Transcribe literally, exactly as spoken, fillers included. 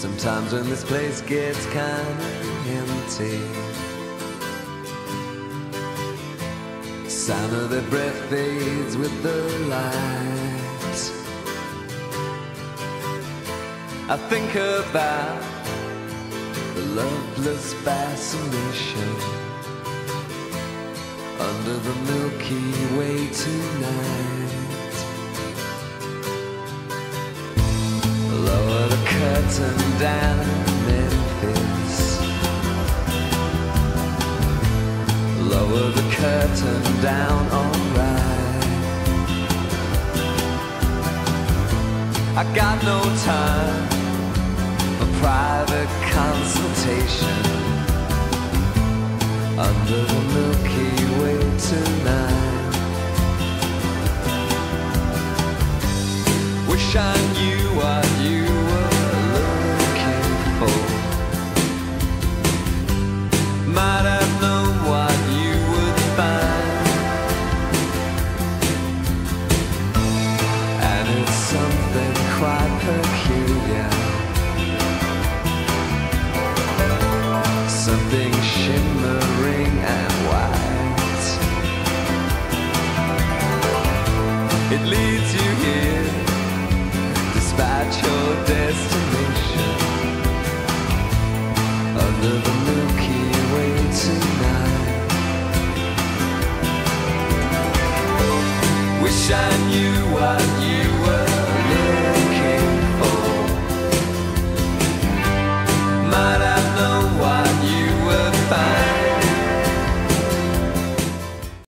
Sometimes when this place gets kinda empty, sound of their breath fades with the light. I think about the loveless fascination under the Milky Way tonight. Lower the curtain down Memphis, lower the curtain down, alright. I got no time for private consultation under the Milky Way tonight. Wish I knew what you were looking for. Might have known what you would find. And it's something quite peculiar, something shimmering and white. It leads you here despite your destination under the Milky Way tonight. Wish I knew what you were looking for. Might